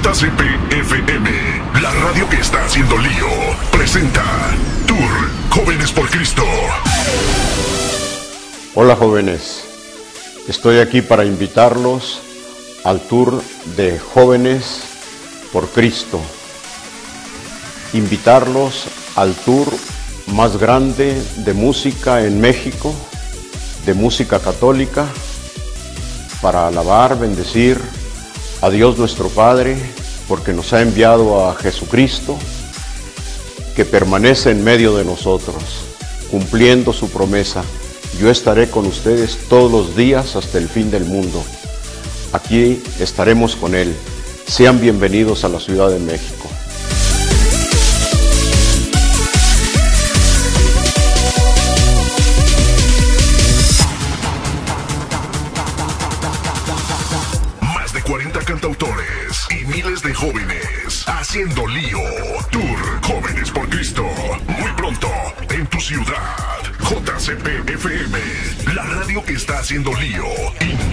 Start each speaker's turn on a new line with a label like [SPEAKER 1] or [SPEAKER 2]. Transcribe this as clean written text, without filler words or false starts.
[SPEAKER 1] JCP-FM, la radio que está haciendo lío, presenta Tour Jóvenes por Cristo.
[SPEAKER 2] Hola jóvenes, estoy aquí para invitarlos al Tour de Jóvenes por Cristo. Invitarlos al tour más grande de música en México, de música católica, para alabar, bendecir a Dios nuestro Padre, porque nos ha enviado a Jesucristo, que permanece en medio de nosotros, cumpliendo su promesa. Yo estaré con ustedes todos los días hasta el fin del mundo. Aquí estaremos con Él. Sean bienvenidos a la Ciudad de México.
[SPEAKER 1] Más de 40 cantautores y miles de jóvenes haciendo lío. Tour Jóvenes por Cristo. Muy pronto en tu ciudad. JCP-FM, la radio que está haciendo lío.